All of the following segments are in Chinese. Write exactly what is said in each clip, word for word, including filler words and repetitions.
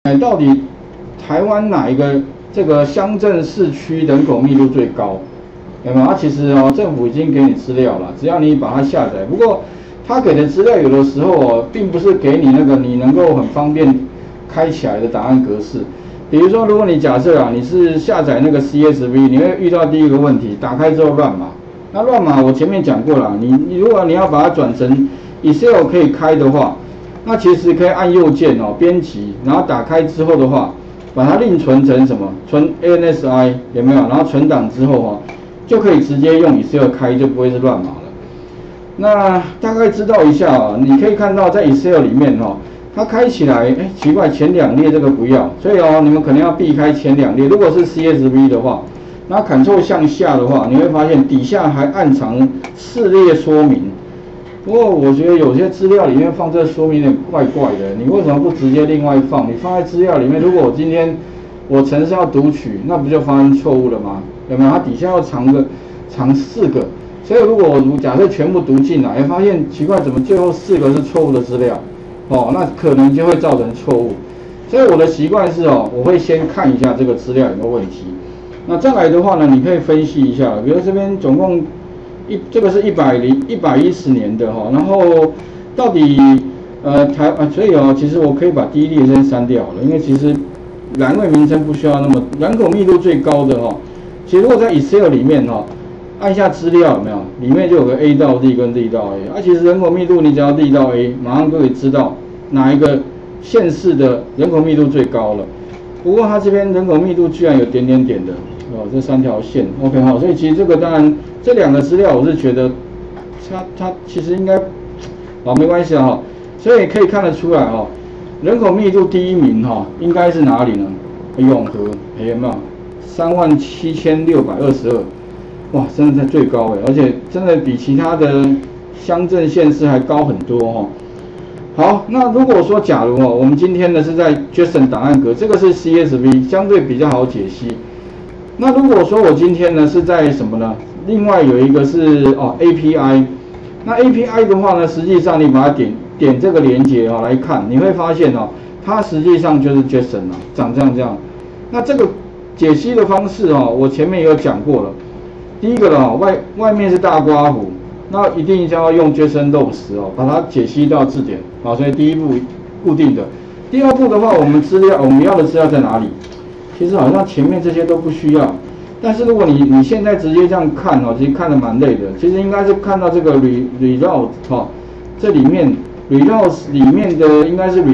哎，到底台湾哪一个这个乡镇市区人口密度最高？有没有？它其实哦，政府已经给你资料了，只要你把它下载。不过他给的资料有的时候哦，并不是给你那个你能够很方便开起来的档案格式。比如说，如果你假设啊，你是下载那个 C S V， 你会遇到第一个问题，打开之后乱码。那乱码我前面讲过了，你你如果你要把它转成 Excel 可以开的话，那其实可以按右键哦，编辑，然后打开之后的话，把它另存成什么？存 A N S I 有没有？然后存档之后哦，就可以直接用 Excel 开，就不会是乱码了。那大概知道一下啊，你可以看到在 Excel 里面哦，它开起来，哎，奇怪，前两列这个不要，所以哦，你们可能要避开前两列。如果是 C S V 的话，那 Ctrl 向下的话，你会发现底下还暗藏四列说明。不过我觉得有些资料里面放这个说明有点怪怪的，你为什么不直接另外放？你放在资料里面，如果我今天我程式要读取，那不就发生错误了吗？有没有？它底下要藏个藏四个，所以如果我假设全部读进来，发现奇怪，怎么最后四个是错误的资料？哦，那可能就会造成错误。所以我的习惯是哦，我会先看一下这个资料有没有问题。那再来的话呢，你可以分析一下，比如这边总共。一这个是一百零一百一十年的哈，然后到底呃台啊，所以哦，其实我可以把第一列先删掉了，因为其实栏位名称不需要那么人口密度最高的哈，其实如果在 Excel 里面哈，按下资料有没有，里面就有个 A 到 D 跟 D 到 A， 啊，其实人口密度你只要 D 到 A， 马上就可以知道哪一个县市的人口密度最高了。不过它这边人口密度居然有点点点的。哦，这三条线 ，OK 好，所以其实这个当然这两个资料我是觉得它它其实应该，哦没关系啊哈，所以可以看得出来哈，人口密度第一名哈应该是哪里呢？永和，哎有没有？三万七千六百二十二，哇，真的在最高哎，而且真的比其他的乡镇县市还高很多哈。好，那如果说假如哦，我们今天呢是在 JSON 档案格，这个是 C S V， 相对比较好解析。那如果说我今天呢是在什么呢？另外有一个是哦 A P I， 那 A P I 的话呢，实际上你把它点点这个连接哦来看，你会发现哦，它实际上就是 JSON 啊，长这样这样。那这个解析的方式哦，我前面也有讲过了。第一个呢，外外面是大刮胡，那一定要用 JSON rows 哦，把它解析到字典啊，所以第一步固定的。第二步的话，我们资料我们要的资料在哪里？其实好像前面这些都不需要，但是如果你你现在直接这样看哦，其实看得蛮累的。其实应该是看到这个 re result 哈，这里面 results 里面的应该是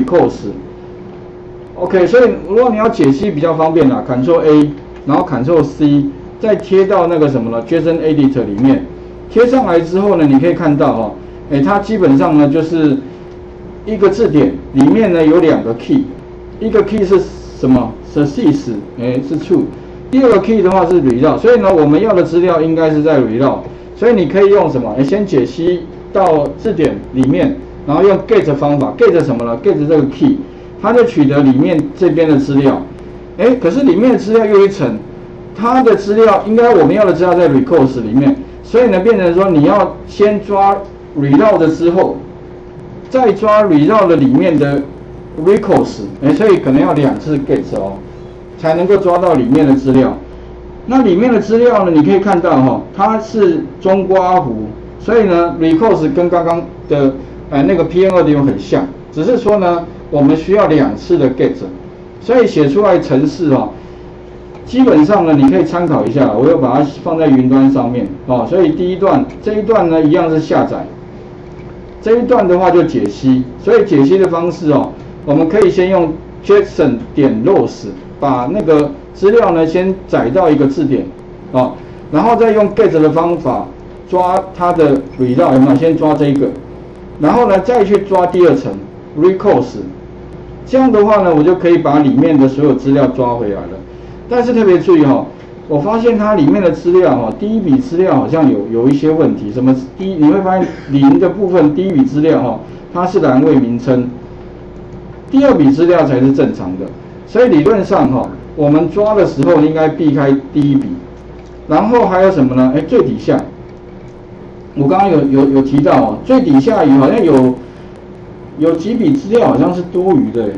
records。OK， 所以如果你要解析比较方便啦 ，Ctrl A， 然后 Ctrl C， 再贴到那个什么呢 ，JSON Editor 里面，贴上来之后呢，你可以看到哈，哎，它基本上呢就是一个字典里面呢有两个 key， 一个 key 是什么？ success 哎是 true， 第二个 key 的话是 result， 所以呢我们要的资料应该是在 result， 所以你可以用什么？哎，先解析到字典里面，然后用 get 方法 ，get 什么呢 ？get 这个 key， 它就取得里面这边的资料，哎，可是里面的资料又一层，它的资料应该我们要的资料在 records 里面，所以呢变成说你要先抓 result 的之后，再抓 result 的里面的 records， 哎，所以可能要两次 get 哦，才能够抓到里面的资料。那里面的资料呢，你可以看到哈、哦，它是中刮胡，所以呢 records 跟刚刚的呃那个 P N 二点五 很像，只是说呢我们需要两次的 get， 所以写出来程式哦，基本上呢你可以参考一下，我又把它放在云端上面哦，所以第一段这一段呢一样是下载，这一段的话就解析，所以解析的方式哦。我们可以先用 JSON 点 rows 把那个资料呢先载到一个字典啊、哦，然后再用 get 的方法抓它的 result 有没有？先抓这一个，然后呢再去抓第二层 records， 这样的话呢我就可以把里面的所有资料抓回来了。但是特别注意哈、哦，我发现它里面的资料哈、哦，第一笔资料好像有有一些问题，什么第一你会发现零的部分第一笔资料哈、哦，它是栏位名称。第二笔资料才是正常的，所以理论上哈、哦，我们抓的时候应该避开第一笔，然后还有什么呢？哎，最底下，我刚刚有有有提到哦，最底下好像有有几笔资料好像是多余的，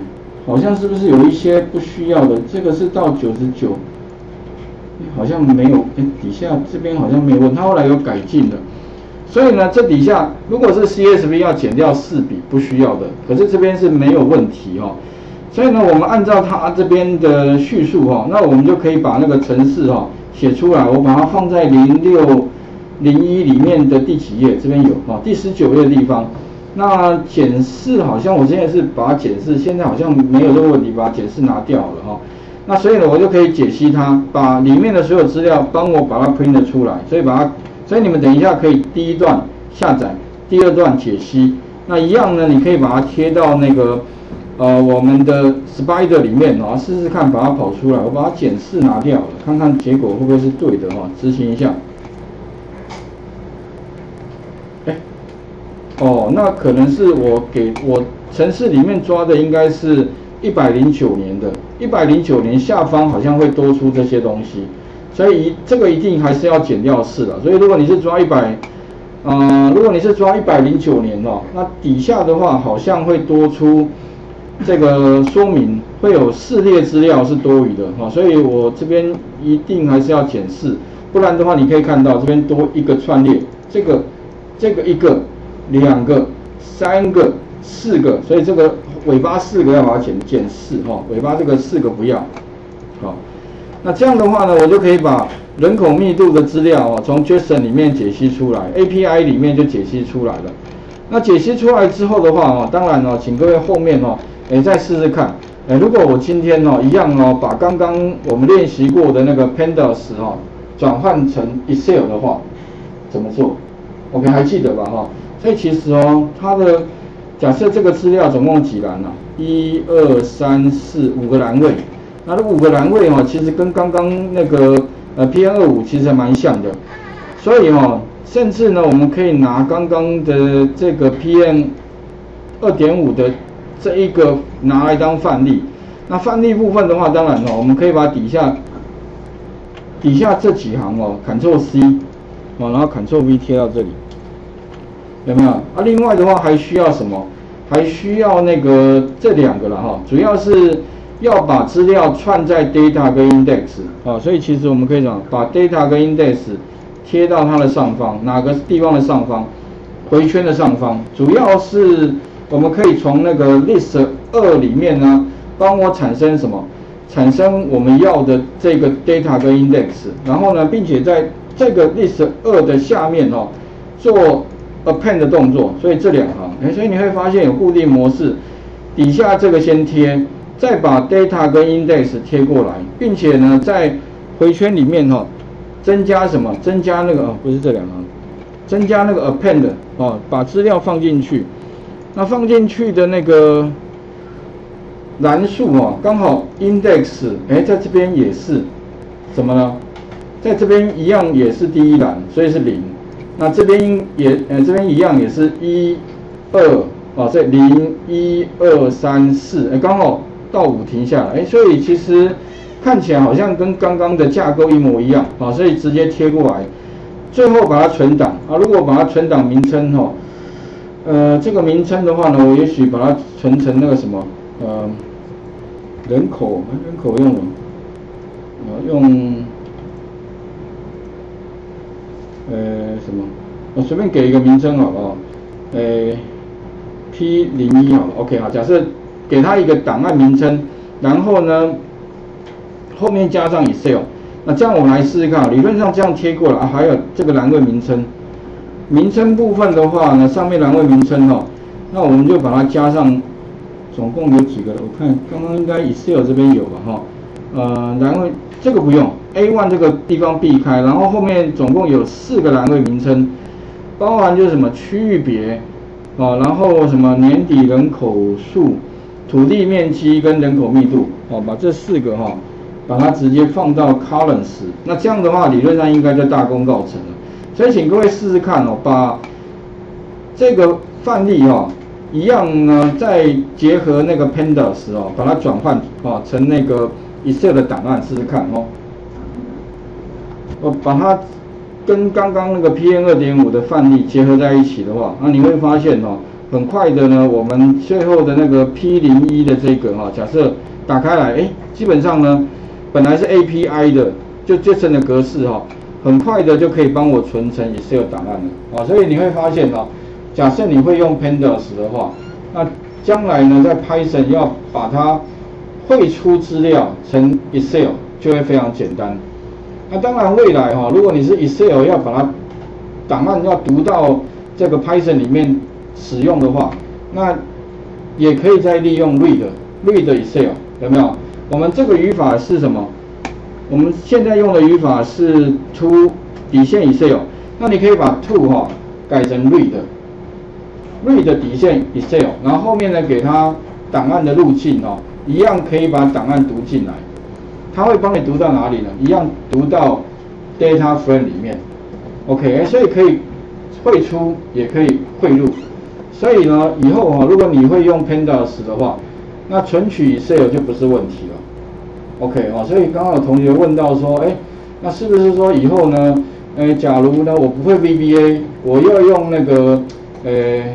好像是不是有一些不需要的？这个是到九十九，好像没有，哎，底下这边好像没有问，它后来有改进了。所以呢，这底下如果是 C S V 要减掉四笔不需要的，可是这边是没有问题哦。所以呢，我们按照它这边的叙述哈、哦，那我们就可以把那个程式哈写出来。我把它放在零六零一里面的第几页？这边有哈、哦，第十九页的地方。那检视好像我现在是把它检视，现在好像没有这个问题，把检视拿掉了哈、哦。那所以呢，我就可以解析它，把里面的所有资料帮我把它 print 出来。所以把它，所以你们等一下可以第一段下载，第二段解析。那一样呢，你可以把它贴到那个呃我们的 Spider 里面啊，试试看把它跑出来。我把它检视拿掉了，看看结果会不会是对的哈、哦，执行一下。哎。哦，那可能是我给我程式里面抓的应该是一百零九年的，一百零九年下方好像会多出这些东西，所以一这个一定还是要减掉四了。所以如果你是抓一百，呃，如果你是抓一百零九年哦，那底下的话好像会多出这个说明，会有四列资料是多余的哈、哦，所以我这边一定还是要减四，不然的话你可以看到这边多一个串列，这个这个一个。两个、三个、四个，所以这个尾巴四个要把它减减四哈，尾巴这个四个不要，好，那这样的话呢，我就可以把人口密度的资料哦，从 JSON 里面解析出来 ，A P I 里面就解析出来了。那解析出来之后的话哦，当然哦，请各位后面哦，哎再试试看，哎，如果我今天哦一样哦，把刚刚我们练习过的那个 Pandas 哦转换成 Excel 的话，怎么做 ？OK 还记得吧哈？所以其实哦，它的假设这个资料总共几栏啊？一二三四五个栏位，那这五个栏位哦，其实跟刚刚那个呃 P M 二十五其实蛮像的。所以哦，甚至呢，我们可以拿刚刚的这个 P M 二点五 的这一个拿来当范例。那范例部分的话，当然哦，我们可以把底下底下这几行哦 ，Ctrl C 哦，然后 Ctrl V 贴到这里。有没有啊？另外的话还需要什么？还需要那个这两个了哈，主要是要把资料串在 data 跟 index 啊，所以其实我们可以讲，把 data 跟 index 贴到它的上方，哪个地方的上方？回圈的上方，主要是我们可以从那个 list 二里面呢，帮我产生什么？产生我们要的这个 data 跟 index， 然后呢，并且在这个 list 二的下面哦，做append 的动作，所以这两行，哎，所以你会发现有固定模式，底下这个先贴，再把 data 跟 index 贴过来，并且呢，在回圈里面哈、哦，增加什么？增加那个哦，不是这两行，增加那个 append 哦，把资料放进去，那放进去的那个栏数哦，刚好 index， 哎，在这边也是，怎么了？在这边一样也是第一栏，所以是零。那这边也呃这边一样也是一二啊，所以零一二三四，哎刚好到五停下来，哎所以其实看起来好像跟刚刚的架构一模一样啊，所以直接贴过来，最后把它存档啊。如果把它存档名称哈、哦，呃这个名称的话呢，我也许把它存成那个什么呃人口人口用什么啊用。呃，什么？我随便给一个名称好了哦，呃 ，P 零一好了 ，OK 好，假设给它一个档案名称，然后呢，后面加上 Excel， 那这样我们来试试看，理论上这样贴过来啊，还有这个栏位名称，名称部分的话呢，上面栏位名称哈、哦，那我们就把它加上，总共有几个？我看刚刚应该 Excel 这边有吧哈，呃，栏位这个不用。A 一 这个地方避开，然后后面总共有四个栏位名称，包含就是什么区域别啊，然后什么年底人口数、土地面积跟人口密度，哦，把这四个哈、哦，把它直接放到 columns， 那这样的话理论上应该就大功告成了。所以请各位试试看哦，把这个范例哈、哦，一样呢，再结合那个 Pandas 哦，把它转换啊成那个 Excel 的档案试试看哦。我把它跟刚刚那个 P M 二点五 的范例结合在一起的话，那你会发现哦， 很快的呢，我们最后的那个 P 零一 的这个哈，假设打开来，哎，基本上呢，本来是 A P I 的，就 JSON 的格式哈，很快的就可以帮我存成 Excel 档案了啊。所以你会发现哈，假设你会用 Pandas 的话，那将来呢，在 Python 要把它汇出资料成 Excel 就会非常简单。那当然未来哈，如果你是 Excel 要把它档案要读到这个 Python 里面使用的话，那也可以再利用 read read Excel 有没有？我们这个语法是什么？我们现在用的语法是 to 底线 Excel， 那你可以把 to 哈改成 read read 底线 Excel， 然后后面呢给它档案的路径哦，一样可以把档案读进来。它会帮你读到哪里呢？一样读到 data frame 里面 ，OK， 所以可以汇出，也可以汇入。所以呢，以后哈、哦，如果你会用 Pandas 的话，那存取 Excel 就不是问题了。OK 哦，所以刚刚有同学问到说，哎，那是不是说以后呢，呃，假如呢我不会 V B A， 我要用那个呃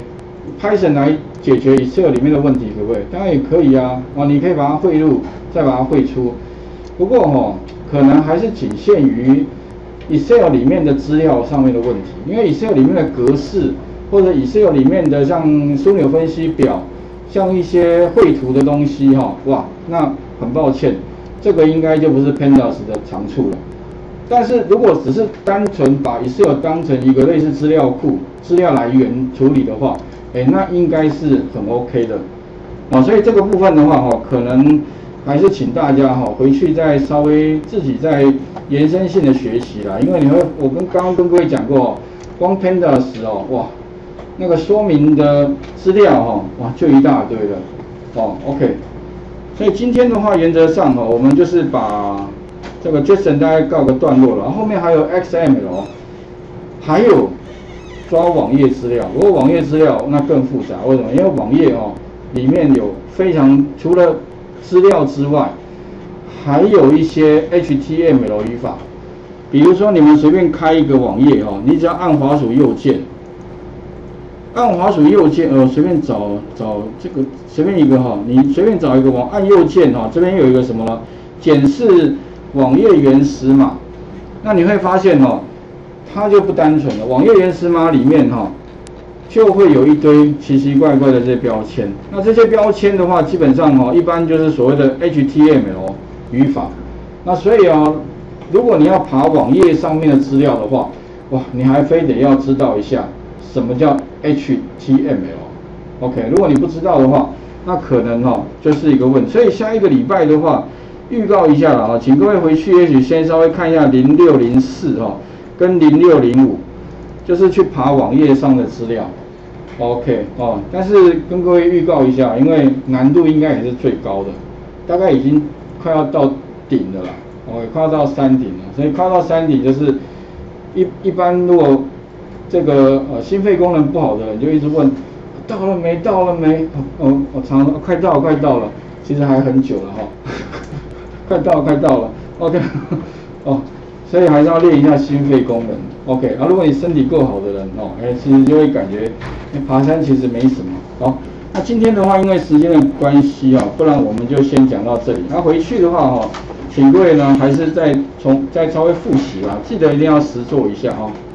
Python 来解决 Excel 里面的问题，可不可以？当然也可以啊，哦，你可以把它汇入，再把它汇出。不过哈、哦，可能还是仅限于 Excel 里面的资料上面的问题，因为 Excel 里面的格式，或者 Excel 里面的像枢纽分析表，像一些绘图的东西哈、哦，哇，那很抱歉，这个应该就不是 Pandas 的长处了。但是如果只是单纯把 Excel 当成一个类似资料库、资料来源处理的话，哎，那应该是很 OK 的，哦，所以这个部分的话哈、哦，可能还是请大家哈、哦、回去再稍微自己再延伸性的学习啦，因为你会，我跟刚刚跟各位讲过、哦，光 Pandas 哦，哇，那个说明的资料哈、哦，哇就一大堆了，哦 ，OK， 所以今天的话原则上哈、哦，我们就是把这个 JSON 大概告个段落了，然后后面还有 X M L， 还有抓网页资料，不过网页资料那更复杂，为什么？因为网页哦里面有非常除了资料之外，还有一些 H T M L 语法，比如说你们随便开一个网页哦，你只要按滑鼠右键，按滑鼠右键，呃，随便找找这个随便一个哈、哦，你随便找一个网，按右键哈、哦，这边有一个什么呢？检视网页原始码，那你会发现哦，它就不单纯了。网页原始码里面哈、哦，就会有一堆奇奇怪怪的这些标签。那这些标签的话，基本上哈、哦，一般就是所谓的 H T M L 语法。那所以啊、哦，如果你要爬网页上面的资料的话，哇，你还非得要知道一下什么叫 H T M L。OK， 如果你不知道的话，那可能哈、哦、就是一个问题。所以下一个礼拜的话，预告一下了啊，请各位回去也许先稍微看一下零六零四哈跟零六零五，就是去爬网页上的资料。OK 哦，但是跟各位预告一下，因为难度应该也是最高的，大概已经快要到顶了啦，哦，快要到山顶了，所以快要到山顶就是一一般如果这个呃心肺功能不好的人就一直问到了没到了没，哦我常常快到了快到了，其实还很久了哈、哦。快到了，快到了 ，OK， 哦，所以还是要练一下心肺功能 ，OK， 啊，如果你身体够好的人哦，哎，其实就会感觉，哎，爬山其实没什么，好、哦，那今天的话，因为时间的关系啊、哦，不然我们就先讲到这里。那、啊、回去的话哈、哦，请各位呢还是再从再稍微复习啦，记得一定要实做一下哈、哦。